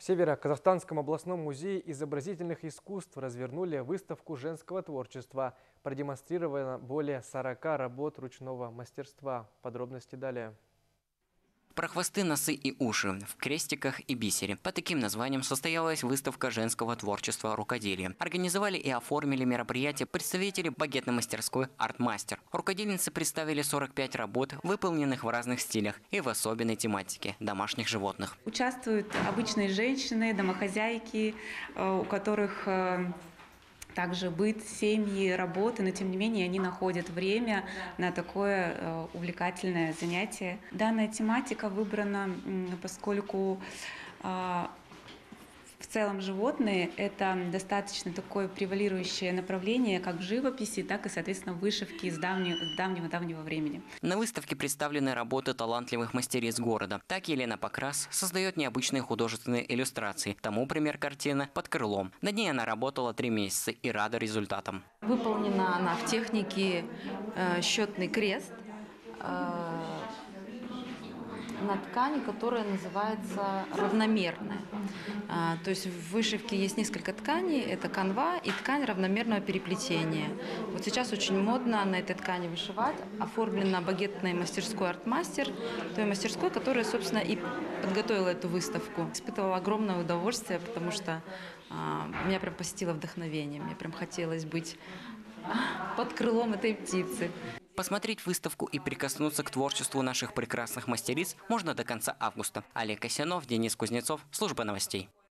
Северо-Казахстанском областном музее изобразительных искусств развернули выставку женского творчества. Продемонстрировано более 40 работ ручного мастерства. Подробности далее. Про хвосты, носы и уши, в крестиках и бисере. По таким названиям состоялась выставка женского творчества рукоделия. Организовали и оформили мероприятие представители багетной мастерской «Артмастер». Рукодельницы представили 45 работ, выполненных в разных стилях и в особенной тематике – домашних животных. Участвуют обычные женщины, домохозяйки, у которых также быт, семьи, работы, но тем не менее они находят время на такое увлекательное занятие. Данная тематика выбрана, поскольку в целом животные – это достаточно такое превалирующее направление как в живописи, так и, соответственно, в вышивке с давнего-давнего времени. На выставке представлены работы талантливых мастериц города. Так Елена Покрас создает необычные художественные иллюстрации. Тому пример картина «Под крылом». Над ней она работала 3 месяца и рада результатам. Выполнена она в технике счетный крест на ткани, которая называется равномерная. То есть в вышивке есть несколько тканей, это канва и ткань равномерного переплетения. Вот сейчас очень модно на этой ткани вышивать. Оформлена багетной мастерской «Артмастер», той мастерской, которая, собственно, и подготовила эту выставку. Испытывала огромное удовольствие, потому что меня прям посетило вдохновение. Мне прям хотелось быть под крылом этой птицы. Посмотреть выставку и прикоснуться к творчеству наших прекрасных мастериц можно до конца августа. Олег Косянов, Денис Кузнецов, Служба новостей.